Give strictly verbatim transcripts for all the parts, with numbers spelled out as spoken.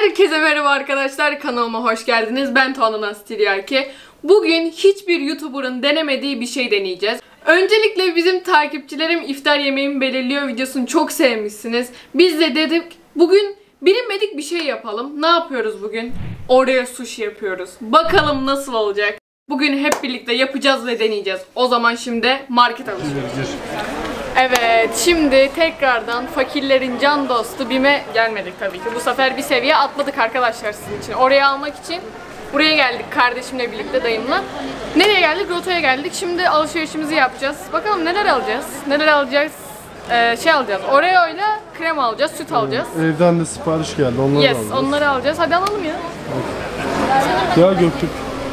Herkese merhaba arkadaşlar, kanalıma hoş geldiniz. Ben Tuana Nastiryaki. Bugün hiçbir YouTuber'ın denemediği bir şey deneyeceğiz. Öncelikle bizim takipçilerim iftar yemeğimi belirliyor videosunu çok sevmişsiniz. Biz de dedik bugün bilinmedik bir şey yapalım. Ne yapıyoruz bugün? Oreo sushi yapıyoruz. Bakalım nasıl olacak? Bugün hep birlikte yapacağız ve deneyeceğiz. O zaman şimdi market alışverişi. Evet, şimdi tekrardan fakirlerin can dostu BİM'e gelmedik tabii ki. Bu sefer bir seviye atladık arkadaşlar sizin için. Oraya almak için buraya geldik kardeşimle birlikte, dayımla. Nereye geldik? Rota'ya geldik. Şimdi alışverişimizi yapacağız. Bakalım neler alacağız? Neler alacağız? Ee, şey alacağız. Oreo ile krem alacağız, süt alacağız. Evden de sipariş geldi. Onları yes, alacağız. onları alacağız. Hadi alalım ya. Ya Göktürk.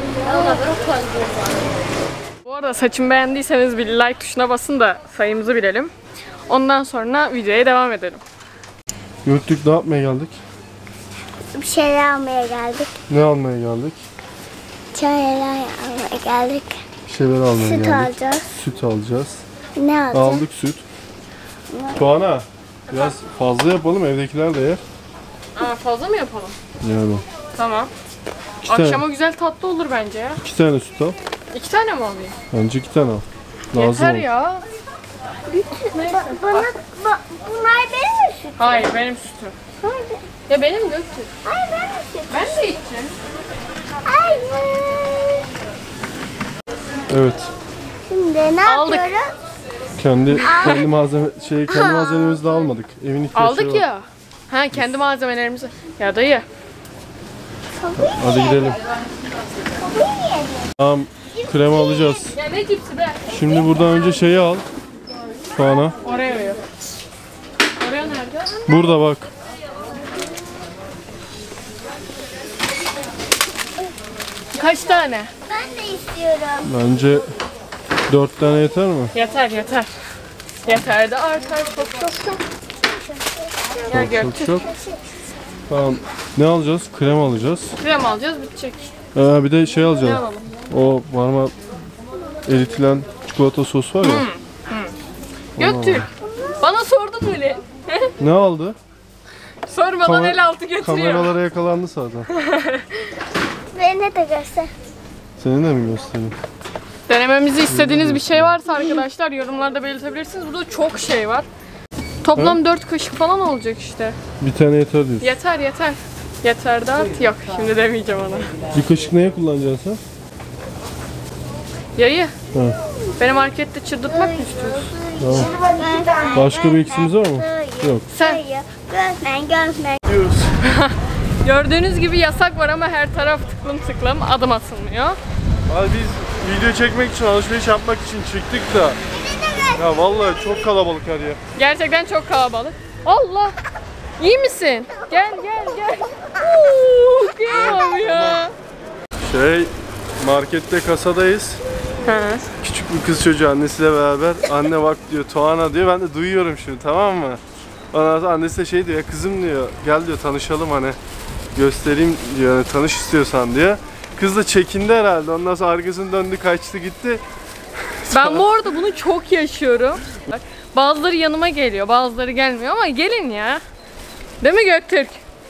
Bu arada saçımı beğendiyseniz bir like tuşuna basın da sayımızı bilelim. Ondan sonra videoya devam edelim. Göktürk ne yapmaya geldik? Bir şeyler almaya geldik. Ne almaya geldik? Çaylar almaya geldik. Bir şeyler almaya Süt geldik. alacağız. Süt alacağız. Ne alacağız? Aldık süt. Tuana, biraz fazla yapalım, evdekiler de yer. Aa, fazla mı yapalım? Yani. Tamam. İki Akşama tane, güzel tatlı olur bence ya. iki tane süt al. İki tane mi alayım? Bence iki tane al. Lazım Yeter ol. ya. Ba bana, ba bunlar benim mi sütüm? Hayır, benim sütüm. Ya benim Göktürk. Hayır benim sütüm. Ben de içeceğim. Hayır. Evet. Şimdi ne Aldık. yapıyoruz? Kendi kendi malzeme şey kendi malzememizi de almadık. Evin ihtiyaçları Aldık var. ya. Ha, kendi malzemelerimizi. Ya dayı. Hadi gidelim. Tamam, krem alacağız. Ya ne cipsi be? Şimdi buradan önce şeyi al. Tuana. Oreo'yu. Oreo nerede? Burada bak. Kaç tane? Ben de istiyorum. Bence dört tane yeter mi? Yeter yeter. Yeter de artar çok çok çok. Ya Çok Göktürk. çok. Tamam. Ne alacağız? Krem alacağız. Krem alacağız, bitecek. Ee, bir de şey Ne alacağız. alalım? O normal eritilen çikolata sos var ya. Göktürk. Bana sordun öyle. Ne aldı? Sormadan Kamer- el altı götürüyor. Kameralara yakalandı zaten. Beni de göster. Seni de mi göstereyim? Denememizi istediğiniz bir şey varsa arkadaşlar yorumlarda belirtebilirsiniz. Burada çok şey var. Toplam dört kaşık falan olacak işte. Bir tane yeter diyorsun. Yeter yeter. Yeter de at. Yok, şimdi demeyeceğim ona. Bir kaşık neye kullanacaksın sen? Yayı. Ha. Beni markette çıldırtmak mı istiyorsun? Tamam. Başka bir eksiğimiz var mı? Yok. Sen. Gözmen gözmen. Gidiyoruz. Gördüğünüz gibi yasak var ama her taraf tıklım tıklım, adım atılmıyor. Abi biz video çekmek için, alışveriş yapmak için çıktık da. Ya vallahi çok kalabalık her yer. Gerçekten çok kalabalık. Allah! İyi misin? Gel gel gel. Uuu, kıyamam ya. Şey, markette kasadayız. Ha. Küçük bir kız çocuğu annesiyle beraber. Anne bak diyor, Tuana diyor. Ben de duyuyorum şimdi, tamam mı? Ondan sonra annesi de şey diyor, ya kızım diyor, gel diyor tanışalım, hani göstereyim diyor, hani tanış istiyorsan diyor. Kız da çekindi herhalde. Ondan sonra arkasını döndü, kaçtı gitti. Ben bu arada bunu çok yaşıyorum. Bak, bazıları yanıma geliyor, bazıları gelmiyor ama gelin ya. Değil mi Göktürk?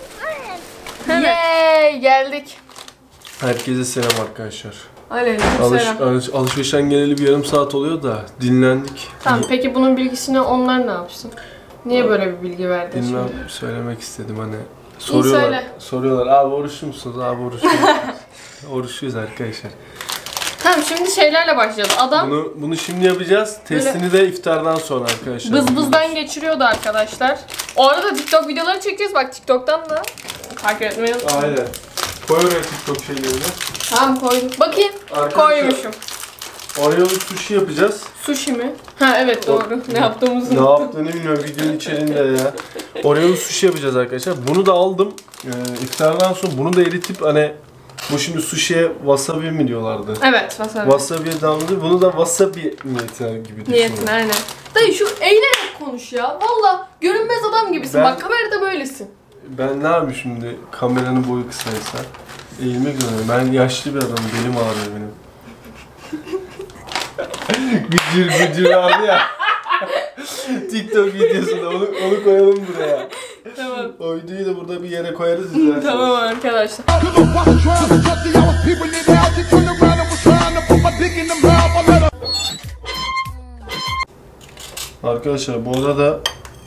Evet. Yay, geldik. Herkese selam arkadaşlar. Aleykümselam. Alış, alış, alışverişten geleli bir yarım saat oluyor da dinlendik. Tamam, peki bunun bilgisini onlar ne yapsın? Niye böyle bir bilgi verdin Bilmem, şimdi? söylemek istedim hani. Soruyorlar, söyle. soruyorlar abi oruçlu musunuz? Abi oruçlu musunuz? Oruçluyuz arkadaşlar. Tamam, şimdi şeylerle başlayacağız. Adam Bunu bunu şimdi yapacağız. Testini de iftardan sonra arkadaşlar. bız bızdan geçiriyordu arkadaşlar. O arada TikTok videoları çekeceğiz, bak TikTok'tan da takip etmeyi unutmayın. Aynen. Koy oraya TikTok şeylerini. Tamam, koydum. Bakayım. Arkadaşlar, Koymuşum. Oreo'lu sushi yapacağız. Sushi mi? Ha evet, doğru. Ne yaptığımızı Ne unuttum. yaptığını bilmiyorum videonun içerisinde ya. Oreo'lu sushi yapacağız arkadaşlar. Bunu da aldım. Ee, iftardan sonra bunu da eritip hani bu şimdi sushi'ye wasabi mi diyorlardı? Evet, wasabi. Wasabi'ye damladı. Bunu da wasabi niyetine gibi düşünüyorum. Niyetine, aynen. Dayı şu eğilerek konuş ya. Valla görünmez adam gibisin. Ben- Bak kamerada böylesin. Ben ne yapayım şimdi kameranın boyu kısaysa? Eğilmek zorundayım. Ben yaşlı bir adamım. Belim ağrıyor benim. Gıcır gıcır vardı ya. TikTok videosunda onu, onu koyalım buraya. Tamam. O videoyu da burada bir yere koyarız izlersiniz. Tamam arkadaşlar. Arkadaşlar bu arada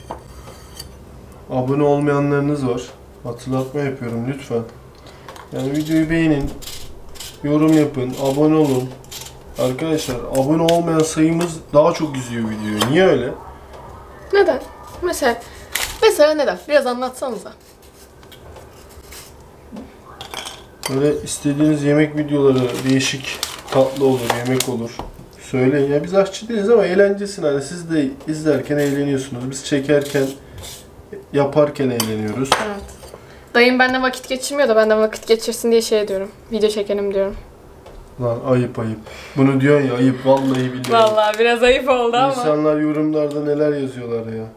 abone olmayanlarınız var. Hatırlatma yapıyorum lütfen. Yani videoyu beğenin, yorum yapın, abone olun. Arkadaşlar abone olmayan sayımız daha çok izliyor videoyu. Niye öyle? Neden? Mesela mesela neden? Biraz anlatsanıza. Böyle istediğiniz yemek videoları değişik, tatlı olur, yemek olur. Söyleyin ya, biz aşçı değiliz ama eğlencesine, hani siz de izlerken eğleniyorsunuz. Biz çekerken, yaparken eğleniyoruz. Evet. Dayım benimle vakit geçirmiyor da benden vakit geçirsin diye şey diyorum. Video çekelim diyorum. Lan ayıp ayıp. Bunu diyorsun ya, ayıp vallahi biliyorum. Vallahi biraz ayıp oldu ama. İnsanlar yorumlarda neler yazıyorlar ya.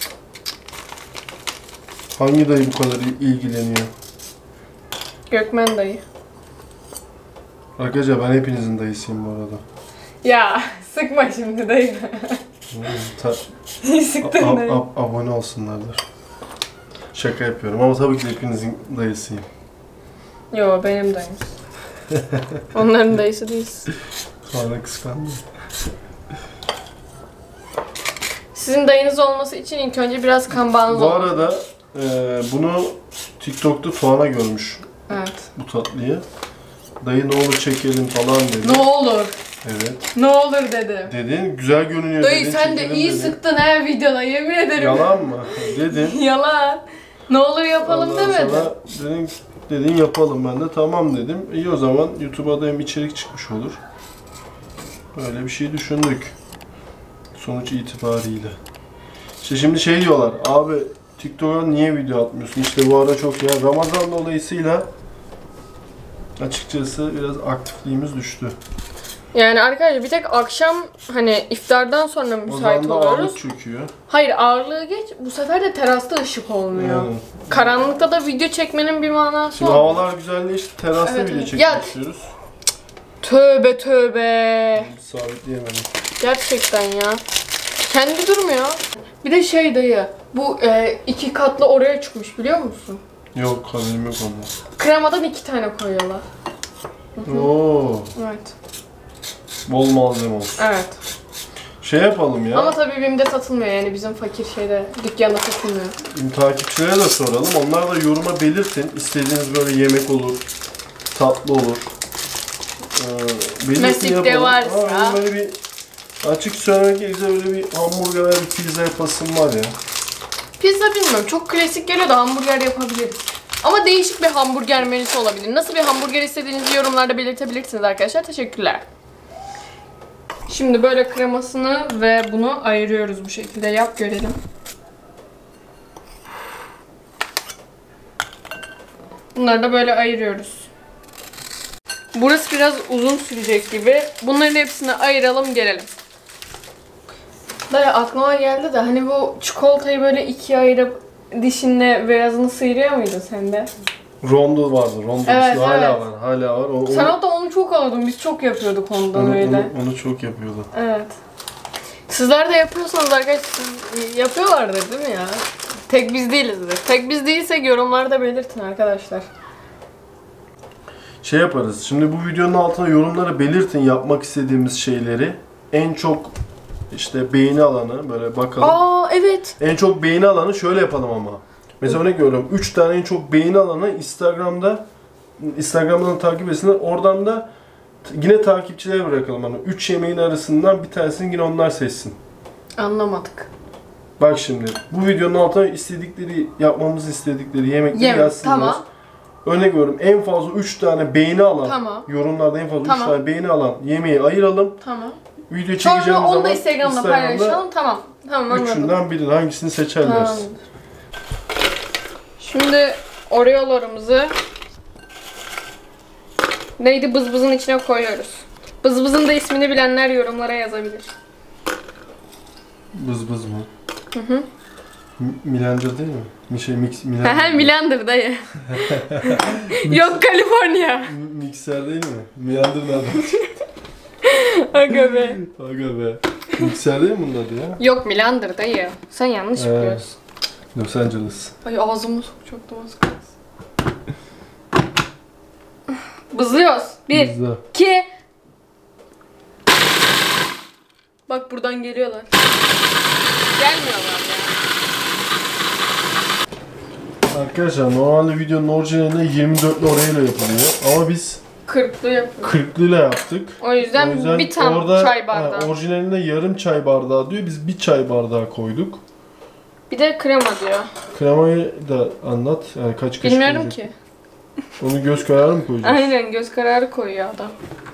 Hangi dayı bu kadar ilgileniyor? Gökmen dayı. Arkadaşlar ben hepinizin dayısıyım bu arada. Ya sıkma şimdi dayı. Hmm, ta- Sıktın a- dayı. a- abone olsunlardır. Şaka yapıyorum ama tabii ki de hepinizin dayısıyım. Yo benim dayım. Onların dayısı değilsin. Sonra kıskandım. Sizin dayınız olması için ilk önce biraz kan bağınız Bu olmalı. arada e, bunu TikTok'ta Tuana görmüş Evet. bu tatlıyı. Dayı ne olur çekelim falan dedi. Ne olur. Evet. Ne olur dedim. Dedin güzel görünüyor Dayı dedin, sen de çekelim iyi dedin. sıktın her videoda yemin ederim. Yalan mı? Dedin. Yalan. Ne olur yapalım Ondan demedin. sonra dedin, dedin yapalım, ben de tamam dedim. İyi o zaman YouTube'a da hem içerik çıkmış olur. Böyle bir şey düşündük. Sonuç itibariyle. İşte şimdi şey diyorlar, abi TikTok'a niye video atmıyorsun? İşte bu ara çok ya. Ramazan dolayısıyla açıkçası biraz aktifliğimiz düştü. Yani arkadaşlar bir tek akşam hani iftardan sonra O müsait zaman da oluyoruz. ağırlık çöküyor. Hayır ağırlığı geç. Bu sefer de terasta ışık olmuyor. Yani. Karanlıkta da video çekmenin bir manası Şimdi olmuyor. havalar güzelleşti, terasta Evet, video evet. çekmek Ya- istiyoruz. Tövbe tövbe. Sabitleyemedim. Gerçekten ya. Kendi durmuyor. Bir de şey dayı. Bu e, iki katlı oraya çıkmış biliyor musun? Yok, haberim yok ondan. Kremadan iki tane koyuyorlar. Oo, Evet. bol malzeme olsun. Evet. Şey yapalım ya. Ama tabii BİM'de satılmıyor yani bizim fakir şeyde dükkanda satılmıyor. Takipçilere de soralım. Onlar da yoruma belirtin. İstediğiniz böyle yemek olur, tatlı olur. Ee, belirtin, Nasip de yapalım. varsa. Aa, böyle bir açık söylemek gerekirse böyle bir hamburger veya bir pizza yapasım var ya. Pizza bilmiyorum çok klasik geliyor da hamburger yapabiliriz. Ama değişik bir hamburger menüsü olabilir. Nasıl bir hamburger istediğinizi yorumlarda belirtebilirsiniz arkadaşlar. Teşekkürler. Şimdi böyle kremasını ve bunu ayırıyoruz bu şekilde. Yap görelim. Bunları da böyle ayırıyoruz. Burası biraz uzun sürecek gibi. Bunların hepsini ayıralım gelelim. Dayı aklıma geldi de hani bu çikolatayı böyle ikiye ayırıp dişinle beyazını sıyırıyor muydun sen de? Rondo vardı. Rondo Evet, işte hala evet. var. Hala var. O, Sen onu, hatta onu çok alıyordun. Biz çok yapıyorduk ondan onu, öyle. onu, onu çok yapıyordu. Evet. Sizler de yapıyorsanız arkadaşlar siz yapıyorlardır değil mi ya? Tek biz değilizdir. Tek biz değilsek yorumlarda belirtin arkadaşlar. Şey yaparız. Şimdi bu videonun altına yorumlara belirtin yapmak istediğimiz şeyleri. En çok işte beğeni alanı böyle bakalım. Aa evet. En çok beğeni alanı şöyle yapalım ama. Mesela örnek veriyorum. üç tane en çok beğeni alanı Instagram'da Instagram'dan takip etsinler. Oradan da yine takipçilere bırakalım. Hani üç yemeğin arasından bir tanesini yine onlar seçsin. Anlamadık. Bak şimdi bu videonun altına istedikleri, yapmamızı istedikleri yemekleri Yemek, yazsınlar. tamam. Örnek veriyorum en fazla üç tane beğeni alan, Tamam. yorumlarda en fazla üç Tamam. tane beğeni alan yemeği ayıralım. Tamam. Video çekeceğimiz Sonra zaman onu da Instagram'da paylaşalım. Tamam. Tamam anladım. üçünden birini hangisini seçerler. Tamam. Şimdi Oreo'larımızı neydi bızbızın içine koyuyoruz. Bızbızın da ismini bilenler yorumlara yazabilir. Bız bız mı? Hı hı. M- Milancı değil mi? Bir şey mix Hehe Milancı. Milandır dayı. Yok Kaliforniya. M- Mikser değil mi? Milandır nereden? Aga be. Aga be. Mikser değil mi bunun adı ya? Yok Milandır dayı. Sen yanlış He. biliyorsun. Los Angeles. Ay ağzımı sokacaktım az kalsın. Bızlıyoruz. Bir, Bizde. iki. Bak buradan geliyorlar. Gelmiyorlar ya. Arkadaşlar normalde videonun orijinalinde yirmi dörtlü orayla yapılıyor. Ama biz Kırklı yapıyor. kırklıyla yaptık. O yüzden, O yüzden bir tam orada, çay bardağı. Ha, orijinalinde yarım çay bardağı diyor. Biz bir çay bardağı koyduk. Bir de krema diyor. Kremayı da anlat. Yani kaç kaşık Bilmiyorum koyacak? ki. Onu göz kararı mı koyacağız? Aynen göz kararı koyuyor adam.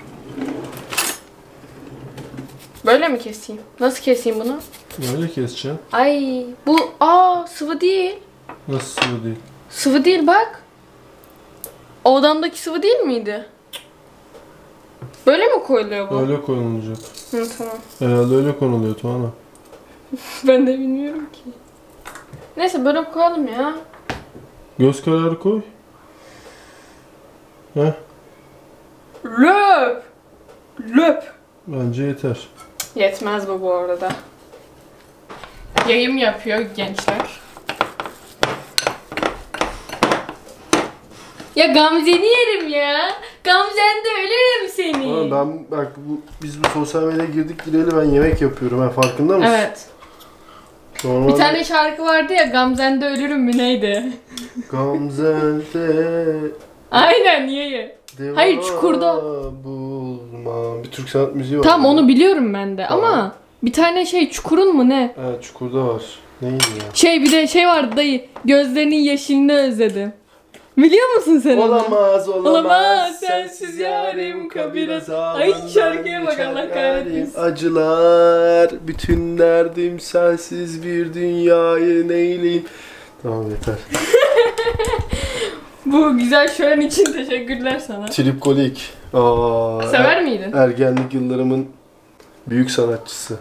Böyle mi keseyim? Nasıl keseyim bunu? Böyle keseceğim. Ay bu aa sıvı değil. Nasıl sıvı değil? Sıvı değil bak. O adamdaki sıvı değil miydi? Böyle mi koyuluyor bu? Öyle konulacak. Hı, tamam. Herhalde öyle konuluyor Tuana. Ben de bilmiyorum ki. Neyse böyle koyalım ya. Göz kararı koy. Heh. Löp. Löp. Bence yeter. Yetmez bu bu arada. Yayım yapıyor gençler. Ya Gamze'ni yerim ya. Gamze'nde ölürüm seni. Ama ben bak bu, biz bu sosyal medyaya girdik gireli ben yemek yapıyorum. Ha, farkında mısın? Evet. Normalde Bir tane şarkı vardı ya Gamze'nde ölürüm mü neydi? Gamze'de Aynen niye? deva Hayır, Çukur'da. bulma. Bir Türk sanat müziği var. Tam onu biliyorum ben de Tamam. ama bir tane şey Çukur'un mu ne? Evet Çukur'da var. Neydi ya? Şey bir de şey vardı dayı. Gözlerinin yeşilini özledim. Biliyor musun sen onu? Olamaz, olamaz, Olamaz, sensiz yarim kabire sağ- Ay, şarkıya bak, Allah kahretmesin. Acılar, bütün derdim sensiz bir dünyayı neyleyim. Tamam yeter. Bu güzel şölen için teşekkürler sana. Tripkolik. Aa, Sever miydin? ergenlik yıllarımın büyük sanatçısı.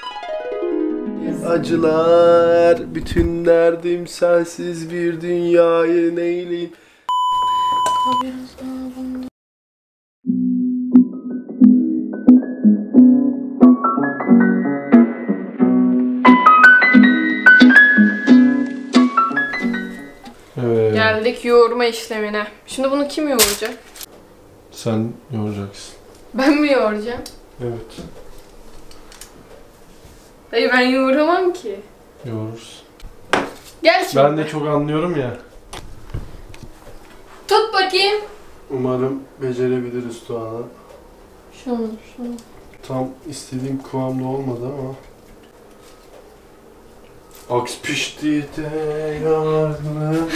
Acılar, bütün derdim sensiz bir dünyayı neyleyim. Evet. Geldik yoğurma işlemine. Şimdi bunu kim yoğuracak? Sen yoğuracaksın. Ben mi yoğuracağım? Evet. Dayı ben yoğuramam ki. Yoğurursun. Gel şimdi. Ben de çok anlıyorum ya. Tut bakayım. Umarım becerebiliriz Tuana. Şunu şunu. Tam istediğim kıvamda olmadı ama. Aks pişti de yardım.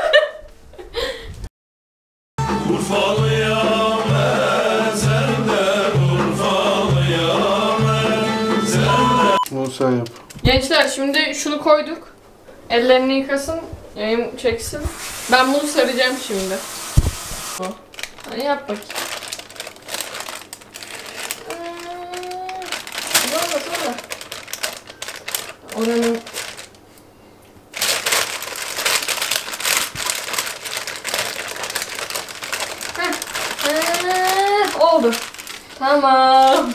Urfalıyam ezelde, Urfalıyam ezelde. Bunu sen yap. Gençler şimdi şunu koyduk. Ellerini yıkasın, yayım çeksin. Ben bunu saracağım şimdi. Hadi yap bakayım. Zorla zorla. Oranın... Heh. Heh, oldu. Tamam.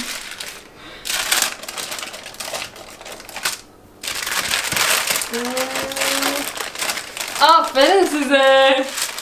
Aferin size.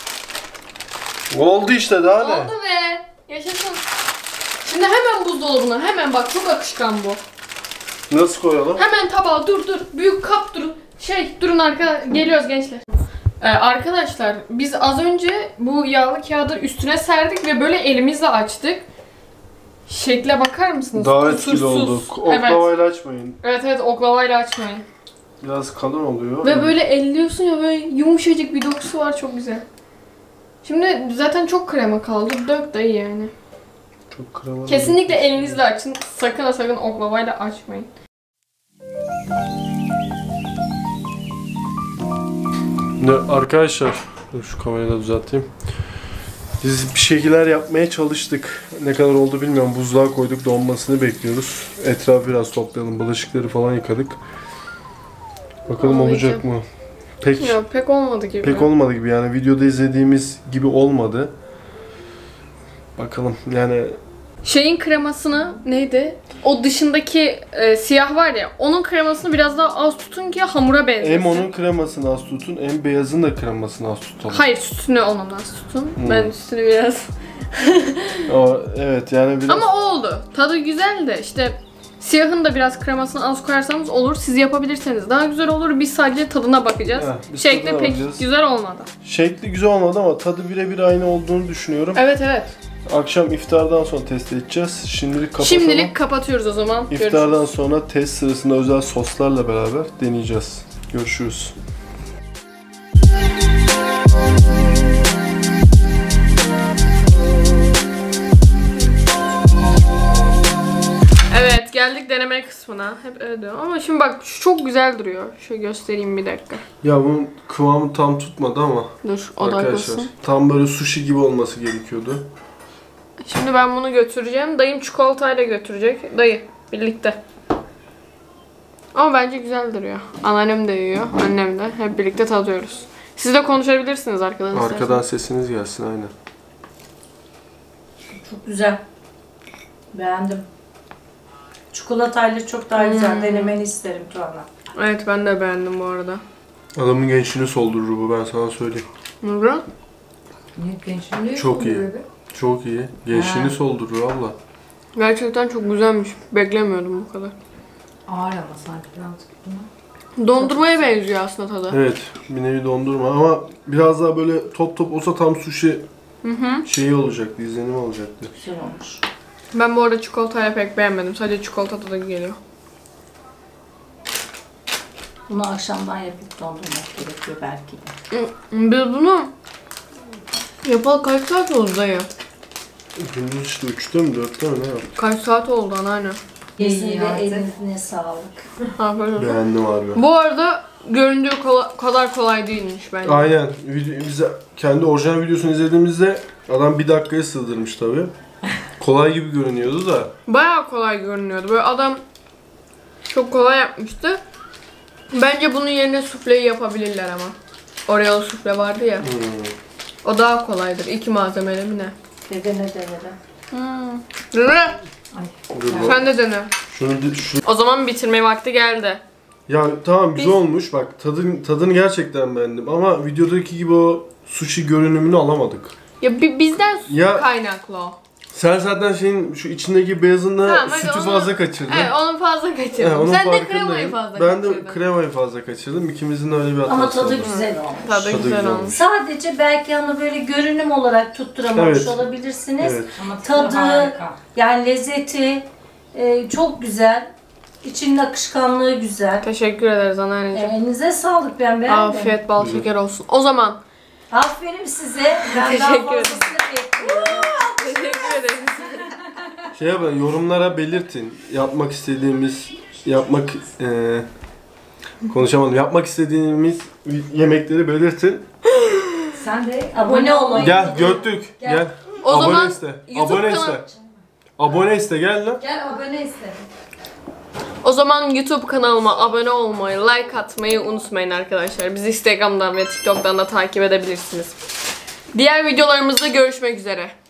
Oldu işte daha ne? Oldu be. Yaşasın. Şimdi hemen buzdolabına. Hemen bak çok akışkan bu. Nasıl koyalım? Hemen tabağa dur dur. Büyük kap durun. Şey durun arka geliyoruz gençler. Ee, arkadaşlar biz az önce bu yağlı kağıdı üstüne serdik ve böyle elimizle açtık. Şekle bakar mısınız? Daha etkili Kusursuz. oldu. Evet. Oklavayla açmayın. Evet evet oklavayla açmayın. Biraz kalın oluyor. Ve böyle elliyorsun ya böyle yumuşacık bir dokusu var çok güzel. Şimdi zaten çok krema kaldı. Dök dayı yani. Çok kremalı. Kesinlikle elinizle açın. Sakın ha sakın oklavayla açmayın. Ne, arkadaşlar, dur şu kamerayı da düzelteyim. Biz bir şeyler yapmaya çalıştık. Ne kadar oldu bilmiyorum. Buzluğa koyduk, donmasını bekliyoruz. Etrafı biraz toplayalım. Bulaşıkları falan yıkadık. Bakalım Olmayacak. olacak mı? Pek Ya pek olmadı gibi. pek olmadı gibi yani videoda izlediğimiz gibi olmadı. Bakalım yani şeyin kremasını neydi? O dışındaki e, siyah var ya, onun kremasını biraz daha az tutun ki hamura benzesin. Hem onun kremasını az tutun, hem beyazın da kremasını az tutalım. Hayır, sütünü onun az tutun. Hmm. Ben sütünü biraz... O, evet yani biraz... Ama oldu. Tadı güzel de işte siyahın da biraz kremasını az koyarsanız olur. Siz yapabilirseniz daha güzel olur. Biz sadece tadına bakacağız. Ha, biz Şekli tadına pek bakacağız. güzel olmadı. Şekli güzel olmadı ama tadı birebir aynı olduğunu düşünüyorum. Evet evet. Akşam iftardan sonra test edeceğiz. Şimdilik kapatalım. Şimdilik kapatıyoruz o zaman. İftardan Görüşürüz. sonra test sırasında özel soslarla beraber deneyeceğiz. Görüşürüz. Evet, geldik deneme kısmına. Hep öyle diyorum. Ama şimdi bak, şu çok güzel duruyor. Şöyle göstereyim bir dakika. Ya bunun kıvamı tam tutmadı ama Dur, arkadaşlar odaklasın. tam böyle sushi gibi olması gerekiyordu. Şimdi ben bunu götüreceğim. Dayım çikolatayla götürecek. Dayı, birlikte. Ama bence güzel duruyor. Anneannem de yiyor, annem de. Hep birlikte tadıyoruz. Siz de konuşabilirsiniz arkadan. Arkadan isterseniz. sesiniz gelsin aynen. Çok güzel. Beğendim. Çikolatayla çok daha güzel. Denemeni isterim Tuana. Evet, ben de beğendim bu arada. Adamın gençliğini soldurur bu, ben sana söyleyeyim. Nurhan? Çok iyi. Çok iyi. Gençliğini Ha. soldurur valla. Gerçekten çok güzelmiş. Beklemiyordum bu kadar. Ağır ama sanki birazcık buna. Dondurmaya benziyor aslında tadı. Evet, bir nevi dondurma ama biraz daha böyle top top olsa tam sushi Hı hı. şeyi olacaktı, izlenimi olacaktı. Güzel olmuş. Ben bu arada çikolatayla pek beğenmedim. Sadece çikolata tadı geliyor. Bunu akşamdan yapıp dondurmak gerekiyor belki de. Biz bunu yapalı kaç saat oldu dayı? Gündüz işte üçte mi dörtte mi ne yaptı? Kaç saat oldu anneanne? Kesinlikle eline sağlık. Afiyet olsun. Beğendim harbi. Bu arada göründüğü kola- kadar kolay değilmiş bence. Aynen. Video, biz kendi orijinal videosunu izlediğimizde adam bir dakikaya sığdırmış tabi. Kolay gibi görünüyordu da. Bayağı kolay görünüyordu. Böyle adam çok kolay yapmıştı. Bence bunun yerine sufleyi yapabilirler ama. Oreo sufle vardı ya. Hmm. O daha kolaydır. İki malzemeli mi ne? Dedene dedene. Hmm. Dene. Dur bak. Sen de dene. Şunu, di- şu... O zaman bitirme vakti geldi. Ya tamam güzel Biz- olmuş bak tadın, tadını gerçekten beğendim ama videodaki gibi o sushi görünümünü alamadık. Ya bi- bizden Ya- kaynaklı o. Sen zaten şeyin şu içindeki beyazında Tamam, hadi sütü onu- fazla kaçırdın. Evet, onu fazla kaçırdım. He, onun Sen de farkındayım. kremayı fazla Ben kaçırdın. de kremayı fazla kaçırdım. İkimizin de öyle bir hatası Ama tadı oldu. güzel olmuş. Tadı Tadı güzel güzel olmuş. Sadece belki hani böyle görünüm olarak tutturamamış Evet. olabilirsiniz. Evet. Ama tadı, yani lezzeti e, çok güzel. İçinin akışkanlığı güzel. Teşekkür ederiz E, anneanneciğim. elinize sağlık, ben beğendim. Afiyet bal şeker olsun. O zaman Aferin size. Ben daha Teşekkür ederim. fazlasını bekliyorum. teşekkür ederiz. Şey yapın, yorumlara belirtin. Yapmak istediğimiz, yapmak eee konuşamadım. Yapmak istediğimiz yemekleri belirtin. Sen de abone olmayı. Gel Göktürk, Gel. gel. O Abone zaman iste. YouTube Abone kanal- iste. Abone iste gel lan. Gel abone iste. O zaman YouTube kanalıma abone olmayı, like atmayı unutmayın arkadaşlar. Bizi Instagram'dan ve TikTok'tan da takip edebilirsiniz. Diğer videolarımızda görüşmek üzere.